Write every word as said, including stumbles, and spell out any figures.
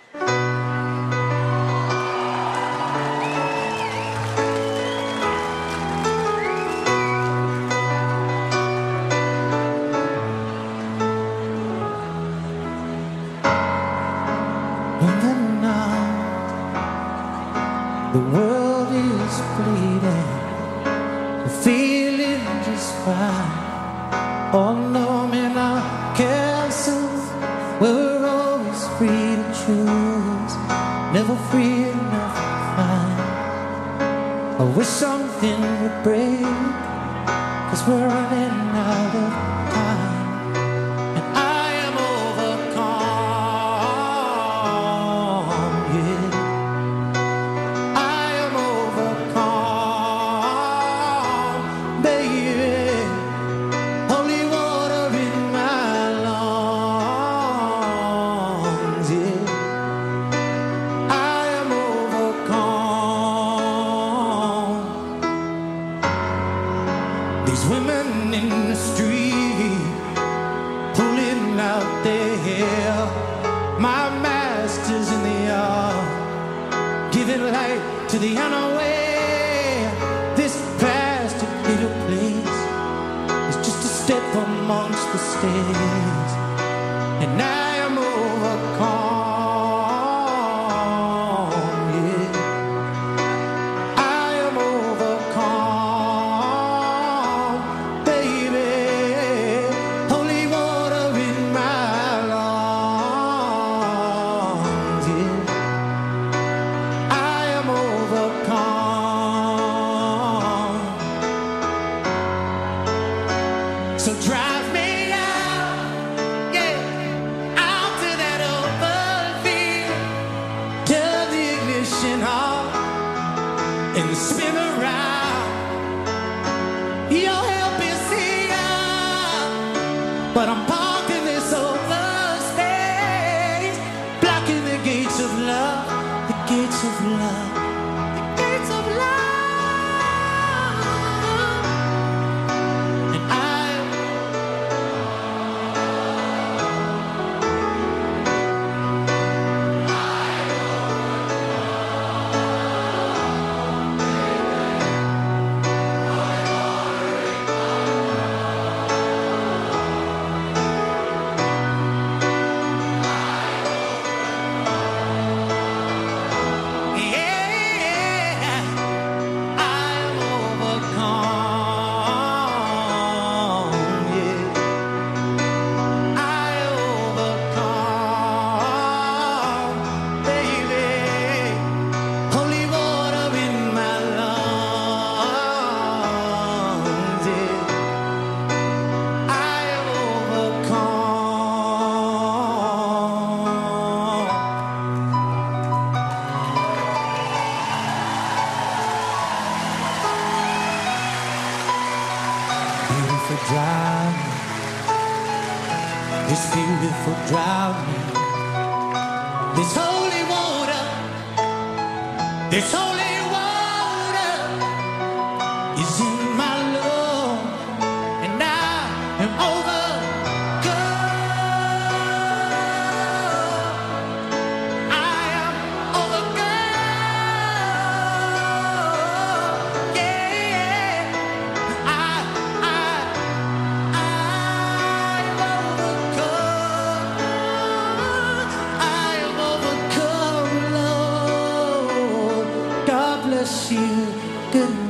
In the night, the world is bleeding, we're feeling just fine. All numb in our castles, where we're always free to choose, never free enough to find. I wish something would break, 'cause we're running out of time. And I am overcome, yeah. I am overcome, baby. Holy water in my lungs, yeah. I am overcome. These women in the street pulling out their hair, my masters in the yard giving light to the unaware. This plastic little place is just a step amongst the stairs, and I am overcome, yeah. I am overcome, baby. Holy water in my lungs, yeah. I am overcome. So drive me out, yeah, out to that open field. Turn the ignition on and spin around. Your help is here, but I'm parked in this open space, blocking the gates of love, the gates of love, the gates of love. And I, yeah, I am overcome, yeah. I overcome, baby. Holy water in my lungs, yeah. I am overcome. Beautiful drowning, this beautiful drowning, this holy water, this holy water is in my lungs, and I am overcome. I am overcome, yeah. I, I, I am overcome. I am overcome, Lord. God bless you. Good night.